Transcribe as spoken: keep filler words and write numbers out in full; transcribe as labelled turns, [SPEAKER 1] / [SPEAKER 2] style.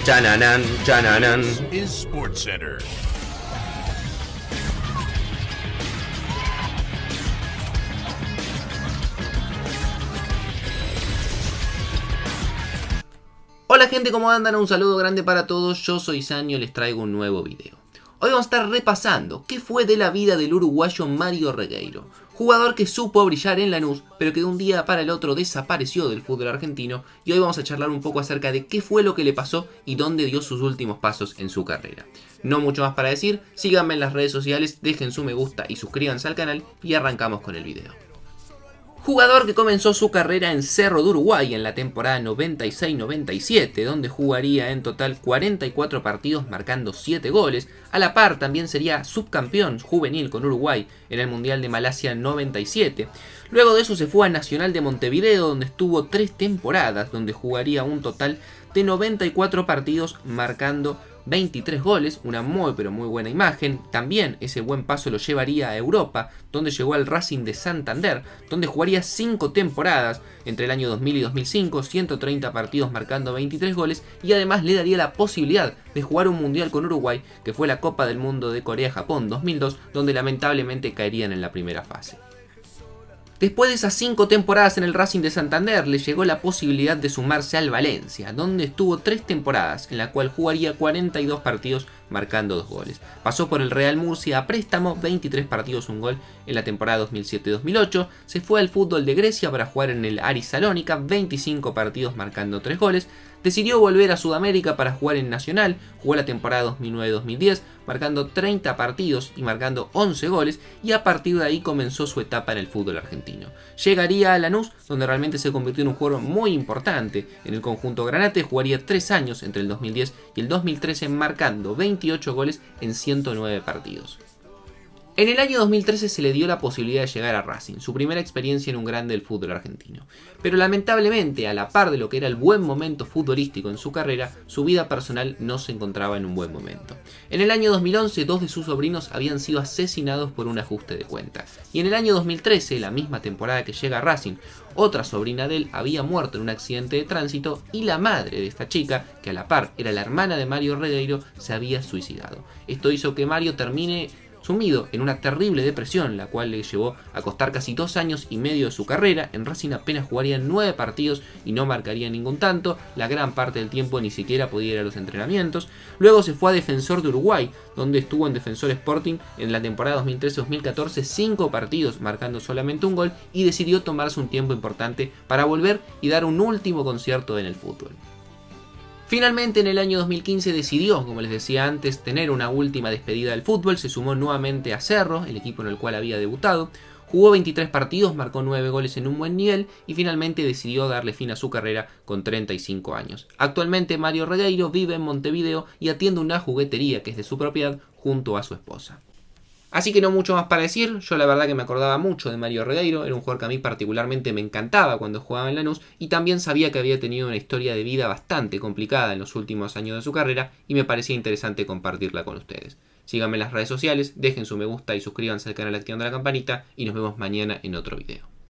[SPEAKER 1] Chananan, chananan.
[SPEAKER 2] Is SportsCenter.
[SPEAKER 1] Hola gente, ¿cómo andan? Un saludo grande para todos, yo soy Sanio y les traigo un nuevo video. Hoy vamos a estar repasando qué fue de la vida del uruguayo Mario Regueiro, jugador que supo brillar en Lanús, pero que de un día para el otro desapareció del fútbol argentino, y hoy vamos a charlar un poco acerca de qué fue lo que le pasó y dónde dio sus últimos pasos en su carrera. No mucho más para decir, síganme en las redes sociales, dejen su me gusta y suscríbanse al canal y arrancamos con el video. Jugador que comenzó su carrera en Cerro de Uruguay en la temporada noventa y seis noventa y siete, donde jugaría en total cuarenta y cuatro partidos marcando siete goles. A la par también sería subcampeón juvenil con Uruguay en el Mundial de Malasia noventa y siete. Luego de eso se fue a Nacional de Montevideo, donde estuvo tres temporadas, donde jugaría un total de noventa y cuatro partidos marcando veintitrés goles, una muy pero muy buena imagen. También ese buen paso lo llevaría a Europa, donde llegó al Racing de Santander, donde jugaría cinco temporadas entre el año dos mil y dos mil cinco, ciento treinta partidos marcando veintitrés goles, y además le daría la posibilidad de jugar un mundial con Uruguay, que fue la Copa del Mundo de Corea-Japón dos mil dos, donde lamentablemente caerían en la primera fase. Después de esas cinco temporadas en el Racing de Santander, le llegó la posibilidad de sumarse al Valencia, donde estuvo tres temporadas, en la cual jugaría cuarenta y dos partidos marcando dos goles. Pasó por el Real Murcia a préstamo, veintitrés partidos, un gol en la temporada dos mil siete dos mil ocho. Se fue al fútbol de Grecia para jugar en el Aris Salónica, veinticinco partidos marcando tres goles. Decidió volver a Sudamérica para jugar en Nacional, jugó la temporada dos mil nueve dos mil diez, marcando treinta partidos y marcando once goles, y a partir de ahí comenzó su etapa en el fútbol argentino. Llegaría a Lanús, donde realmente se convirtió en un jugador muy importante en el conjunto granate, jugaría tres años entre el dos mil diez y el dos mil trece marcando veintiocho goles en ciento nueve partidos. En el año dos mil trece se le dio la posibilidad de llegar a Racing, su primera experiencia en un grande del fútbol argentino. Pero lamentablemente, a la par de lo que era el buen momento futbolístico en su carrera, su vida personal no se encontraba en un buen momento. En el año dos mil once, dos de sus sobrinos habían sido asesinados por un ajuste de cuenta. Y en el año dos mil trece, la misma temporada que llega a Racing, otra sobrina de él había muerto en un accidente de tránsito, y la madre de esta chica, que a la par era la hermana de Mario Regueiro, se había suicidado. Esto hizo que Mario termine sumido en una terrible depresión, la cual le llevó a costar casi dos años y medio de su carrera. En Racing apenas jugaría nueve partidos y no marcaría ningún tanto, la gran parte del tiempo ni siquiera podía ir a los entrenamientos. Luego se fue a Defensor de Uruguay, donde estuvo en Defensor Sporting en la temporada dos mil trece dos mil catorce, cinco partidos marcando solamente un gol, y decidió tomarse un tiempo importante para volver y dar un último concierto en el fútbol. Finalmente en el año dos mil quince decidió, como les decía antes, tener una última despedida del fútbol. Se sumó nuevamente a Cerro, el equipo en el cual había debutado. Jugó veintitrés partidos, marcó nueve goles en un buen nivel y finalmente decidió darle fin a su carrera con treinta y cinco años. Actualmente Mario Regueiro vive en Montevideo y atiende una juguetería que es de su propiedad junto a su esposa. Así que no mucho más para decir. Yo la verdad que me acordaba mucho de Mario Regueiro, era un jugador que a mí particularmente me encantaba cuando jugaba en Lanús, y también sabía que había tenido una historia de vida bastante complicada en los últimos años de su carrera, y me parecía interesante compartirla con ustedes. Síganme en las redes sociales, dejen su me gusta y suscríbanse al canal activando la campanita, y nos vemos mañana en otro video.